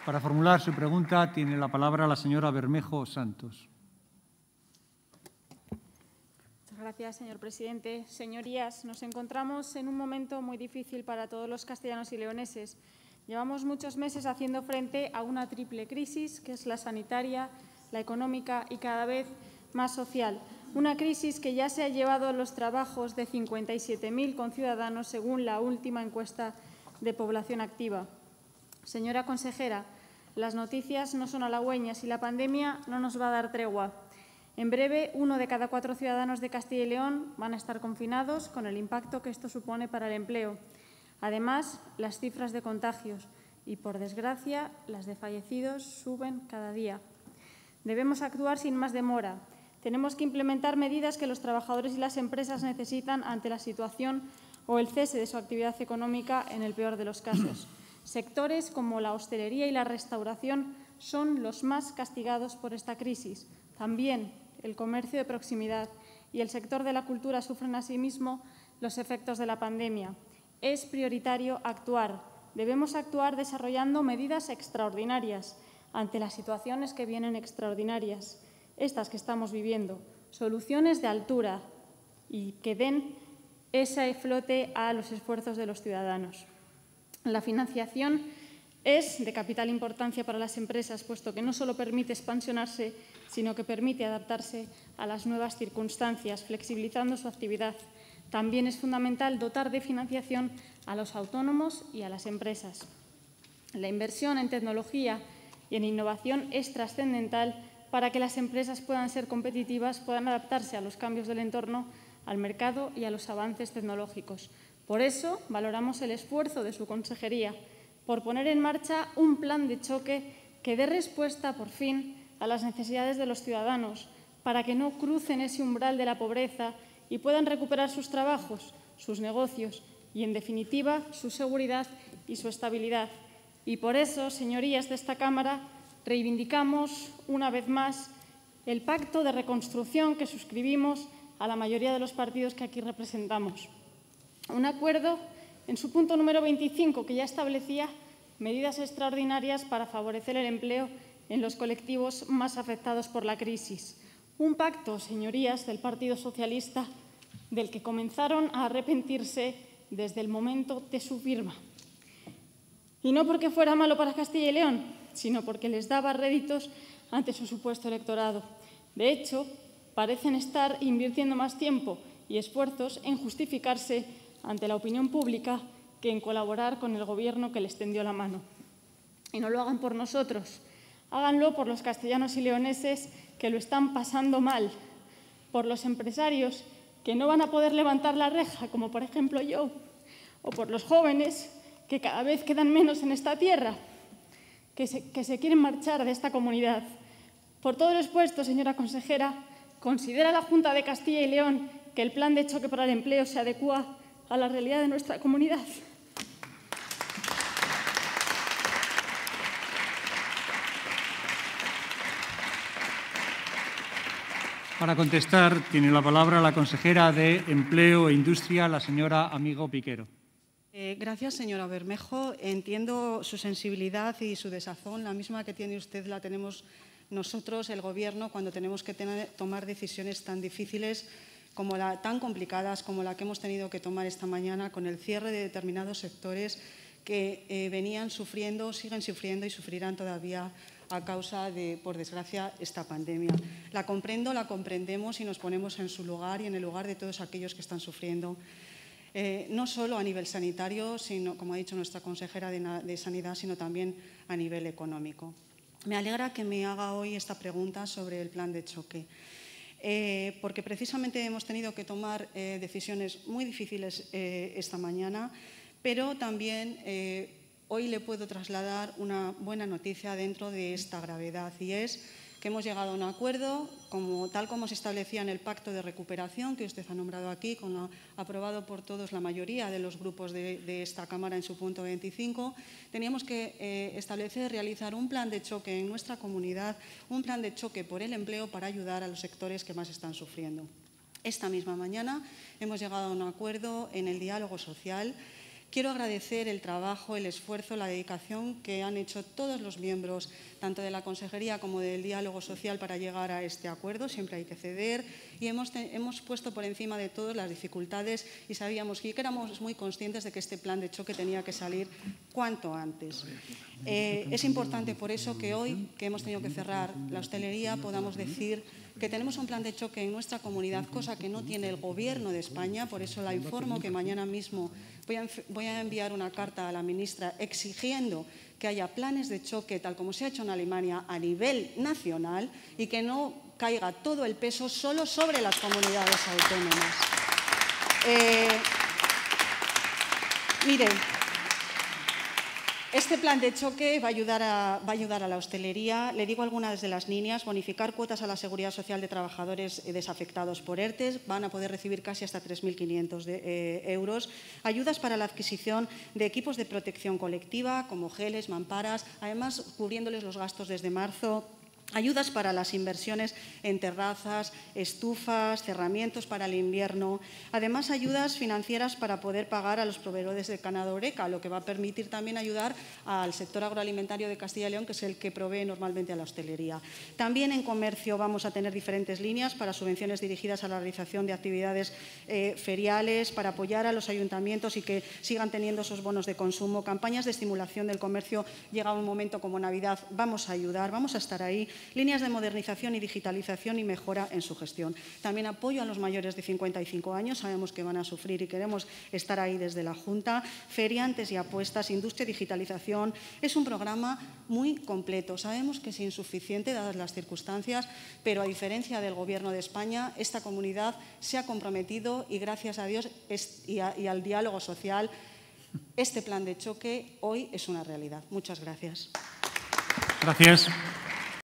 Para formular su pregunta tiene la palabra la señora Bermejo Santos. Muchas gracias, señor presidente. Señorías, nos encontramos en un momento muy difícil para todos los castellanos y leoneses. Llevamos muchos meses haciendo frente a una triple crisis, que es la sanitaria, la económica y cada vez más social. Una crisis que ya se ha llevado los trabajos de 57.000 conciudadanos según la última encuesta de población activa. Señora consejera, las noticias no son halagüeñas y la pandemia no nos va a dar tregua. En breve, 1 de cada 4 ciudadanos de Castilla y León van a estar confinados con el impacto que esto supone para el empleo. Además, las cifras de contagios y, por desgracia, las de fallecidos suben cada día. Debemos actuar sin más demora. Tenemos que implementar medidas que los trabajadores y las empresas necesitan ante la situación o el cese de su actividad económica en el peor de los casos. Sectores como la hostelería y la restauración son los más castigados por esta crisis. También el comercio de proximidad y el sector de la cultura sufren asimismo los efectos de la pandemia. Es prioritario actuar. Debemos actuar desarrollando medidas extraordinarias ante las situaciones que vienen extraordinarias, estas que estamos viviendo, soluciones de altura y que den ese flote a los esfuerzos de los ciudadanos. La financiación es de capital importancia para las empresas, puesto que no solo permite expansionarse, sino que permite adaptarse a las nuevas circunstancias, flexibilizando su actividad. También es fundamental dotar de financiación a los autónomos y a las empresas. La inversión en tecnología y en innovación es trascendental para que las empresas puedan ser competitivas, puedan adaptarse a los cambios del entorno, al mercado y a los avances tecnológicos. Por eso, valoramos el esfuerzo de su consejería por poner en marcha un plan de choque que dé respuesta, por fin, a las necesidades de los ciudadanos, para que no crucen ese umbral de la pobreza y puedan recuperar sus trabajos, sus negocios y, en definitiva, su seguridad y su estabilidad. Y por eso, señorías de esta Cámara, reivindicamos una vez más el pacto de reconstrucción que suscribimos a la mayoría de los partidos que aquí representamos. Un acuerdo en su punto número 25 que ya establecía medidas extraordinarias para favorecer el empleo en los colectivos más afectados por la crisis. Un pacto, señorías, del Partido Socialista del que comenzaron a arrepentirse desde el momento de su firma. Y no porque fuera malo para Castilla y León, sino porque les daba réditos ante su supuesto electorado. De hecho, parecen estar invirtiendo más tiempo y esfuerzos en justificarse ante la opinión pública que en colaborar con el Gobierno que les tendió la mano. Y no lo hagan por nosotros, háganlo por los castellanos y leoneses que lo están pasando mal, por los empresarios que no van a poder levantar la reja, como por ejemplo yo, o por los jóvenes que cada vez quedan menos en esta tierra, que se quieren marchar de esta comunidad. Por todo lo expuesto, señora consejera, ¿considera la Junta de Castilla y León que el plan de choque para el empleo se adecúa a la realidad de nuestra comunidad? Para contestar, tiene la palabra la consejera de Empleo e Industria, la señora Amigo Piquero. Gracias, señora Bermejo. Entiendo su sensibilidad y su desazón. La misma que tiene usted la tenemos nosotros, el Gobierno, cuando tenemos que tomar decisiones tan difíciles, tan complicadas como la que hemos tenido que tomar esta mañana con el cierre de determinados sectores que venían sufriendo, siguen sufriendo y sufrirán todavía a causa de, por desgracia, esta pandemia. La comprendo, la comprendemos y nos ponemos en su lugar y en el lugar de todos aquellos que están sufriendo. No solo a nivel sanitario, sino, como ha dicho nuestra consejera de Sanidad, sino también a nivel económico. Me alegra que me haga hoy esta pregunta sobre el plan de choque, porque precisamente hemos tenido que tomar decisiones muy difíciles esta mañana, pero también hoy le puedo trasladar una buena noticia dentro de esta gravedad, y es que hemos llegado a un acuerdo, tal como se establecía en el Pacto de Recuperación, que usted ha nombrado aquí, aprobado por todos, la mayoría de los grupos de esta Cámara en su punto 25. Teníamos que establecer, realizar un plan de choque en nuestra comunidad, un plan de choque por el empleo para ayudar a los sectores que más están sufriendo. Esta misma mañana hemos llegado a un acuerdo en el diálogo social Quiero agradecer el trabajo, el esfuerzo, la dedicación que han hecho todos los miembros, tanto de la Consejería como del diálogo social, para llegar a este acuerdo. Siempre hay que ceder y hemos puesto por encima de todo las dificultades y sabíamos que éramos muy conscientes de que este plan de choque tenía que salir cuanto antes. Es importante por eso que hoy, que hemos tenido que cerrar la hostelería, podamos decir que tenemos un plan de choque en nuestra comunidad, cosa que no tiene el Gobierno de España. Por eso la informo que mañana mismo voy a enviar una carta a la ministra exigiendo que haya planes de choque, tal como se ha hecho en Alemania, a nivel nacional y que no caiga todo el peso solo sobre las comunidades autónomas. Mire, este plan de choque va a ayudar a la hostelería. Le digo algunas de las líneas: bonificar cuotas a la Seguridad Social de trabajadores desafectados por ERTE, van a poder recibir casi hasta 3.500 euros. Ayudas para la adquisición de equipos de protección colectiva, como geles, mamparas, además cubriéndoles los gastos desde marzo. Ayudas para las inversiones en terrazas, estufas, cerramientos para el invierno. Además, ayudas financieras para poder pagar a los proveedores de ganado Oreca, lo que va a permitir también ayudar al sector agroalimentario de Castilla y León, que es el que provee normalmente a la hostelería. También en comercio vamos a tener diferentes líneas para subvenciones dirigidas a la realización de actividades feriales, para apoyar a los ayuntamientos y que sigan teniendo esos bonos de consumo. Campañas de estimulación del comercio. Llega un momento como Navidad, vamos a ayudar, vamos a estar ahí. Líneas de modernización y digitalización y mejora en su gestión. También apoyo a los mayores de 55 años, sabemos que van a sufrir y queremos estar ahí desde la Junta. Feriantes y apuestas, industria y digitalización. Es un programa muy completo. Sabemos que es insuficiente dadas las circunstancias, pero a diferencia del Gobierno de España, esta comunidad se ha comprometido y gracias a Dios y al diálogo social, este plan de choque hoy es una realidad. Muchas gracias. Gracias.